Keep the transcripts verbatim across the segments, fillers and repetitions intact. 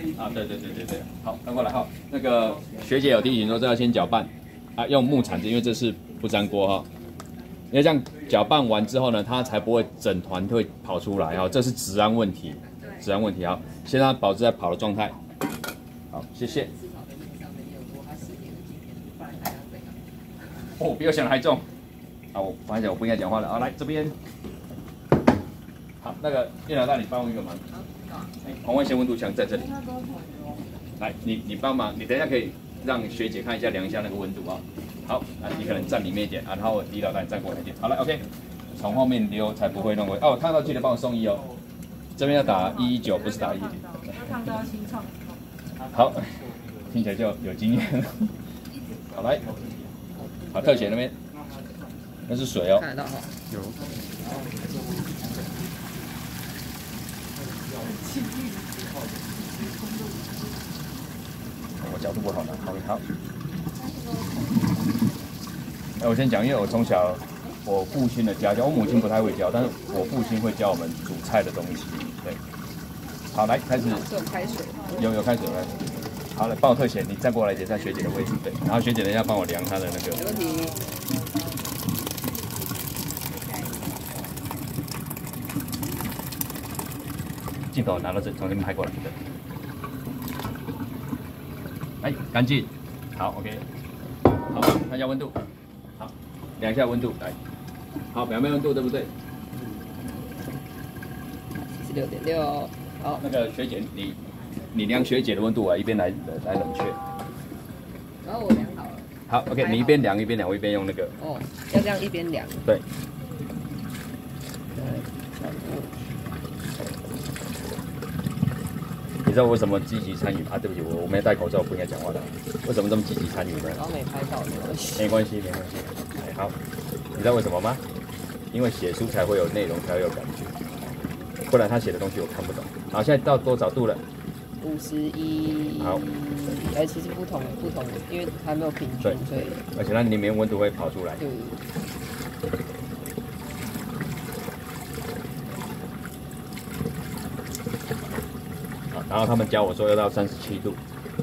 啊，对对对对对，好，翻过来哈。那个学姐有提醒说，这要先搅拌啊，用木铲子，因为这是不粘锅哈。因为这样搅拌完之后呢，它才不会整团会跑出来哈，这是治安问题，治安问题哈，先让它保持在跑的状态。好，谢谢。哦，比我想的还重。啊，我发现我不应该讲话了。好，来这边。好，那个叶老大，你帮我一个忙。哎，红外线温度枪在这里。来，你你帮忙，你等一下可以让学姐看一下，量一下那个温度啊。好，那你可能站里面一点啊，然后李老大你站过来一点。好了 ，OK， 从后面溜才不会弄回。哦，我看到记得帮我送医哦。这边要打一一九，不是打一一零。 烫到心创。 好，听起来就有经验了。好，来，好，特写那边，那是水哦。 看得到哈。有。 我角度不好呢，好，好。哎，我先讲，因为我从小我父亲的家教，我母亲不太会教，但是我父亲会教我们煮菜的东西。对，好，来开始。 有开水。 有有开水，有开水。好了，帮我特写，你站过来一点，在学姐的位置，对。然后学姐等一下帮我量她的那个。 没问题。 镜头拿到这，从这边拍过来，对。哎，干净，好 ，OK， 好，看一下温度，好，量一下温度，来，好，表面温度对不对？ 七十六点六，好。 那个学姐，你你量学姐的温度啊，一边来来冷却。 然后我量好了。 好 ，OK， 你一边量一边量，我一边用那个。 哦，要这样一边量。 对。你知道我为什么积极参与啊？对不起，我我没戴口罩，不应该讲话的。为什么这么积极参与呢？ 然后没拍到，没关系。 没关系，没关系。哎，好，你知道为什么吗？因为写书才会有内容，才会有感觉，不然他写的东西我看不懂。好，现在到多少度了？ 五十一。 好。 哎，其实不同不同，因为还没有平均，所以。 而且它里面温度会跑出来。 对。 然后他们教我说要到三十七度，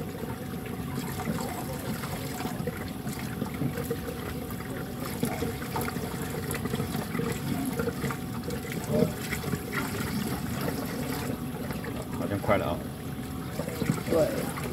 好像快了啊。 对。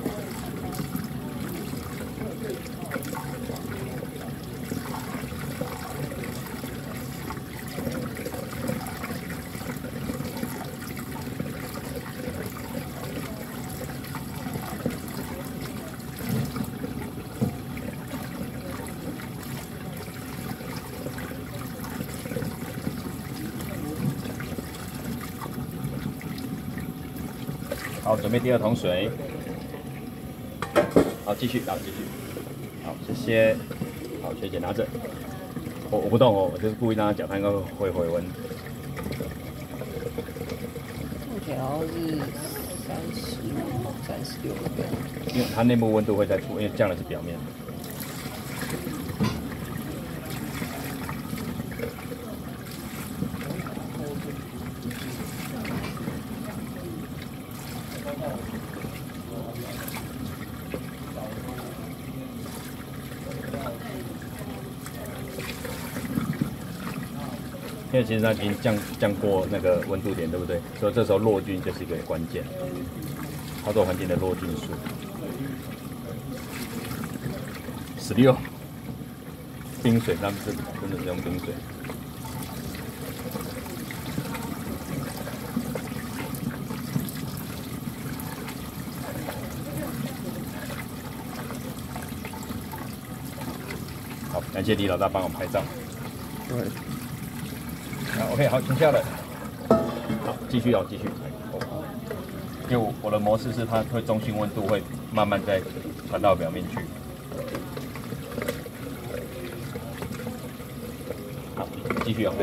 好，准备第二桶水。好，继续，好，继续。好，谢谢。好，学姐拿着。我我不动哦，我就是故意让他搅，他应该会回温。 目前好像是三十五、三十六度。 因为它内部温度会在出，因为降的是表面。因为其实它已经降降过那个温度点，对不对？所以这时候落菌就是一个关键，操作环境的落菌数。十六，冰水，他们是真的是用冰水。好，感谢李老大帮我拍照。 对。 好 ，OK， 好，停下了。好，继续哦，继续。因为我的模式是它会中性温度会慢慢再传到表面去。好，继续哦。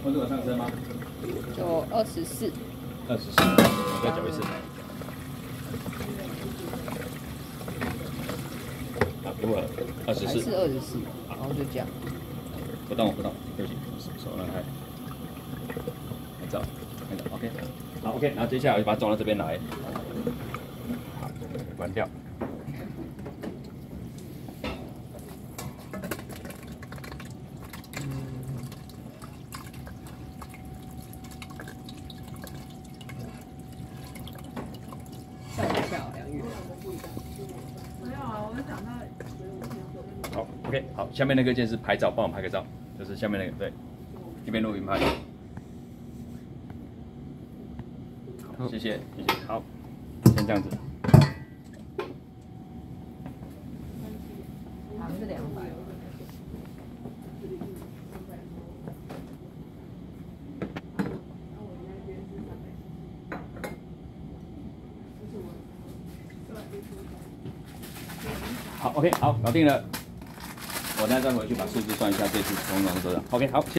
温度有上升吗？ 就二十四。 二十四，我再搅一次。好，如果二十四。 还是二十四，然后就这样。 不动不动，对不起，手让开。拍照，拍照 ，OK。好 ，OK， 然后接下来我就把它装到这边来。好，关掉。 吓一跳，梁宇。 没有啊，我们想到。 好 ，OK， 好，下面那个键是拍照，帮我拍个照，就是下面那个，对，一边录音拍。好，谢谢，谢谢，好，先这样子。 好像是两百。 好 ，OK， 好，搞定了。我现在再回去把数字算一下，这次总共多少 ？OK， 好。